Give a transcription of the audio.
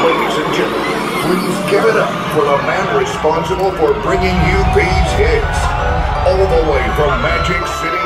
Ladies and gentlemen, please give it up for the man responsible for bringing you these hits. All the way from Magic City,